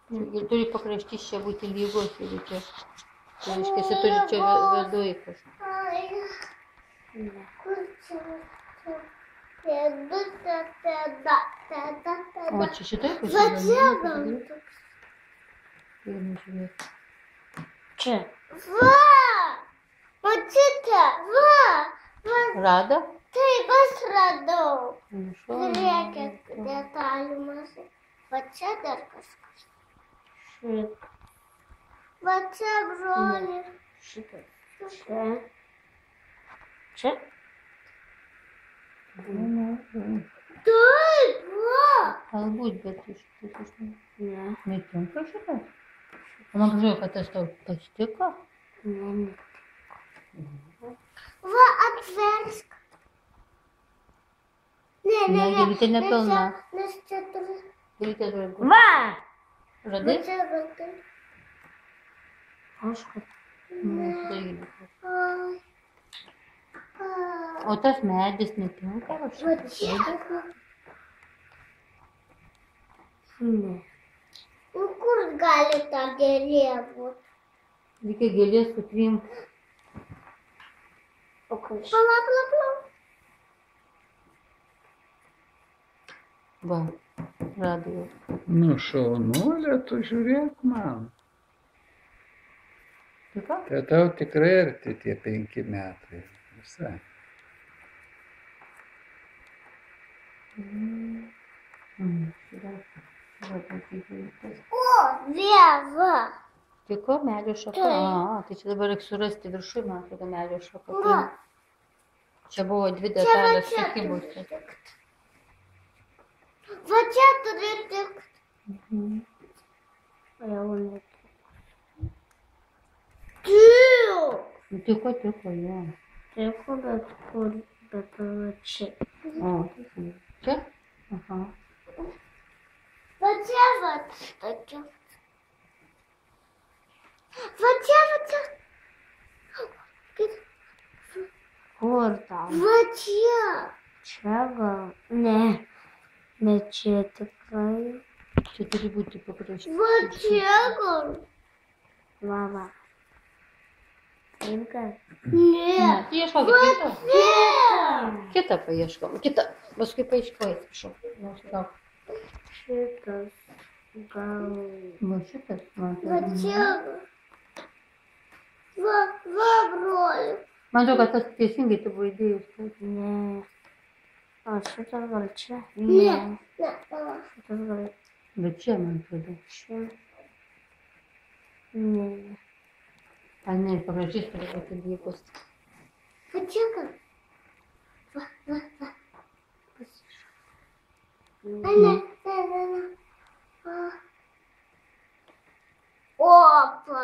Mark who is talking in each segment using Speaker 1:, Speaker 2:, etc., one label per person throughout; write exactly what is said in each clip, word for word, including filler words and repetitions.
Speaker 1: Ir turi pakraštys čia būti lygos ir čia. Tai reiškia, jis turi čia viduje kažką.
Speaker 2: Kur čia?
Speaker 1: O čia šitai pusė?
Speaker 2: Va čia gal toks.
Speaker 1: Einu žiūrėti.
Speaker 2: Čia. Va! Mačiute, va! va.
Speaker 1: Rado?
Speaker 2: Taip, aš radau.
Speaker 1: Žiūrėkit,
Speaker 2: detalių mažai. Va čia dar kažkas. Šit. Va čia, broli. Šitas. Čia. Čia. Taip, va.
Speaker 1: Galbūt, bet iš tikrųjų
Speaker 2: Ne.
Speaker 1: netinka šitas. O man galvoju, kad tas tau patiko?
Speaker 2: Ne, netiko. Va, atversk. Ne, ne,
Speaker 1: Ne,
Speaker 2: ne.
Speaker 1: gėlytė nepilna.
Speaker 2: Nes čia turi.
Speaker 1: Gėlytė turi būti.
Speaker 2: Va!
Speaker 1: Radai?
Speaker 2: Va čia gal tai. Aš kad.
Speaker 1: Nu, tai gėlytė.
Speaker 2: Ai. Ai.
Speaker 1: O tas medis netinka? Va
Speaker 2: Va
Speaker 1: šitas
Speaker 2: čia.
Speaker 1: medis?
Speaker 2: Ne. Nu, kur gali ta gėlė būti?
Speaker 1: Reikia gėlės su trim.
Speaker 2: O kur? Pala, pala, pala.
Speaker 1: Va, rado jau.
Speaker 3: Nu, šaunuolė, tu žiūrėk man.
Speaker 1: Tai ką?
Speaker 3: Tai tau tikrai arti tie penki metai. Visai.
Speaker 1: Mm. Mm, šitą. Va, pasižiūrėtas.
Speaker 2: O, vieva.
Speaker 1: Tiko medžio šaka?
Speaker 2: Taip.
Speaker 1: A, tai čia dabar reikia surasti viršui, man atrodo, medžio šaka.
Speaker 2: Va.
Speaker 1: Čia buvo dvi
Speaker 2: Čia va
Speaker 1: detalės
Speaker 2: čia turi
Speaker 1: sukibusios.
Speaker 2: tikt. Va čia turi tikt.
Speaker 1: Mhm.
Speaker 2: Jau netiks. Tiko.
Speaker 1: Nu, Tiko, tiko, jo.
Speaker 2: Tiko, bet kur, bet va čia.
Speaker 1: O, čia? Aha.
Speaker 2: Va čia, va tokia. Va čia, va čia. Kur tau? Va čia. Čia gal? Ne. Bet čia tikrai.
Speaker 1: Čia turi būti pakraštys.
Speaker 2: Va čia gal? Va, va. Tinka? Ne.
Speaker 1: Tai ieškokit kitą.
Speaker 2: Ne.
Speaker 1: Kitą paieškom. Kitą. Paskui paaiškoji, prašau. Gal.
Speaker 2: Šitas gal.
Speaker 1: Va šitas, man
Speaker 2: Va
Speaker 1: atrodo.
Speaker 2: čia. Va, va, broli.
Speaker 1: Man atrodo, kad tas teisingai tu buvai įdėjus. kad-
Speaker 2: Ne. O šitas gal čia?
Speaker 1: Ne.
Speaker 2: Ne, pala. Šitas gal
Speaker 1: Bet čia, man atrodo.
Speaker 2: čia. Ne.
Speaker 1: A ne, pakraštys turi būti lygus.
Speaker 2: Va čia gal. Va, va, va. Ne, ne, ne, ne, ne. Va. Opa.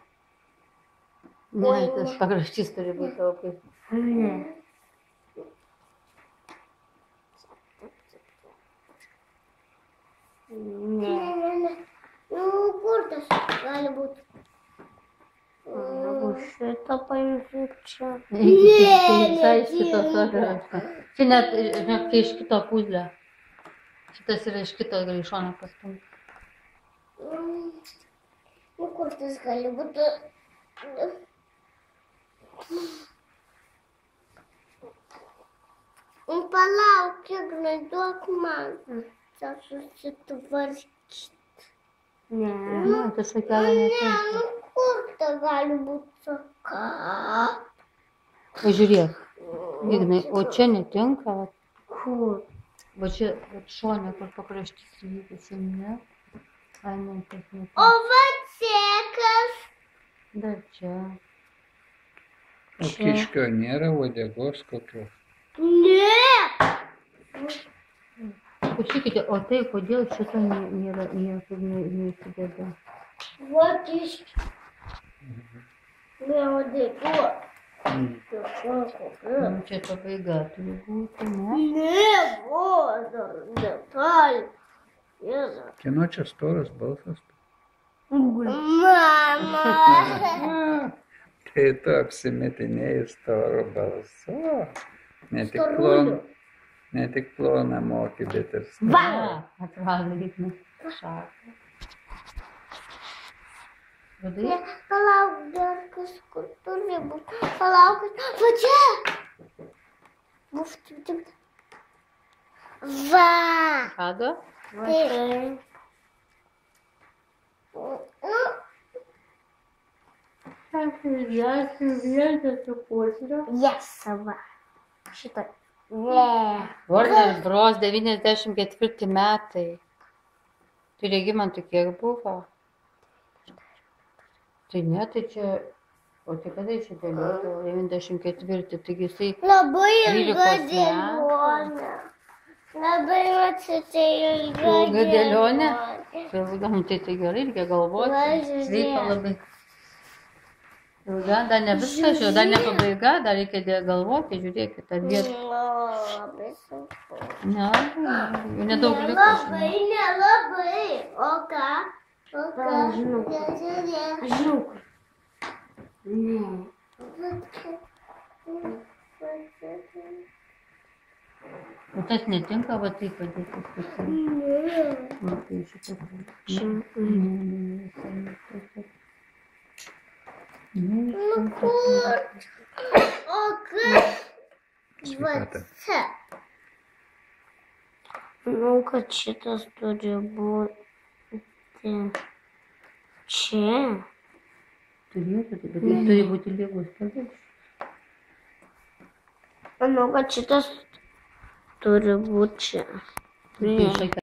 Speaker 1: Ne,
Speaker 2: Oi,
Speaker 1: tas
Speaker 2: ne.
Speaker 1: pakraštys turi būti tavo kaip.
Speaker 2: Ne. Ne, ne, ne. Nu, kur tas gali būti? O šitą paimsiu čia.
Speaker 1: Eikit,
Speaker 2: Ne,
Speaker 1: tai visai iš kito
Speaker 2: netinka.
Speaker 1: sodro. Čia net, žinok, tai iš kito puzlio. Šitas yra iš kito, gali iš šono pastumti.
Speaker 2: Mm. Nu, kur tas gali būti? Nu, palauk, Ignai, duok man. Čia susitvarkyti. Ne.
Speaker 1: Ne, tas šakelė
Speaker 2: Ne,
Speaker 1: netinka.
Speaker 2: nu kur tai gali būti saka?
Speaker 1: Pažiūrėk, Ignai, o čia netinka, va,
Speaker 2: Kur?
Speaker 1: va čia, va šonė, kur pakraštys lygus, ne? Ai, ne, tas
Speaker 2: O
Speaker 1: netinka.
Speaker 2: va čia kas?
Speaker 1: Dar čia.
Speaker 3: O kiškio nėra uodegos kokios.
Speaker 2: Ne.
Speaker 1: Klausykite, o tai kodėl šito nė- nėra niekur ne- neįsideda?
Speaker 2: Va iš. Ne, o dėkuo.
Speaker 3: Mm.
Speaker 1: Nu, čia pabaiga turi būti, ne?
Speaker 2: Ne, va, dar detalė. Jėza.
Speaker 3: Kieno čia storas balsas?
Speaker 2: Mama.
Speaker 3: Tai tu apsimetinėjai storo balsu. Ne tik
Speaker 2: Storuliu.
Speaker 3: plon, ne tik ploną moki, bet ir storą.
Speaker 2: Va.
Speaker 1: Atrado, Ignai. Šaką. Viduje?
Speaker 2: Ne, palauk, dar kažkur turi būti. Palauk, va čia. Buf, tik, tik. Va.
Speaker 1: Rado?
Speaker 2: Taip.
Speaker 1: Aš išgersiu vieną su pusliu.
Speaker 2: Yes, va. Šitą. Ne.
Speaker 1: Warner Bros. devyniasdešimt ketvirti metai. Tai Regimantų kiek buvo? Tai ne, tai čia... O tai kada čia dėlioti? devyniasdešimt ketvirti, taigi jisai...
Speaker 2: Labai ilga
Speaker 1: dvylikos
Speaker 2: dėlionė. Labai atsitė ilga
Speaker 1: Ilga dėlionė?
Speaker 2: dėlionė.
Speaker 1: Tai ilgam, tai tai gerai, reikia galvoti.
Speaker 2: Va, žiūrėk.
Speaker 1: Sveika labai. Ilga, dar ne viskas, jau dar ne pabaiga, dar reikia dė- galvoti, žiūrėkit, ar vietą.
Speaker 2: Nu, labai sunku.
Speaker 1: Ne, jau nedaug liko.
Speaker 2: Nelabai, nelabai. O ką? O ką?
Speaker 4: žinau.
Speaker 2: Nežiūrėk.
Speaker 4: Aš žinau, kur. Ne.
Speaker 1: O tas netinka, va taip padėti.
Speaker 2: Ne.
Speaker 1: Va tai šitą.
Speaker 2: Nu kur? O kaip? Va
Speaker 3: Sveikata.
Speaker 2: čia.
Speaker 4: Manau, kad šitas turi būti čia.
Speaker 1: Turėtų, tai bet jis turi būti lygus paviršius.
Speaker 4: Manau, kad šitas turi būti čia.
Speaker 1: Tai šakia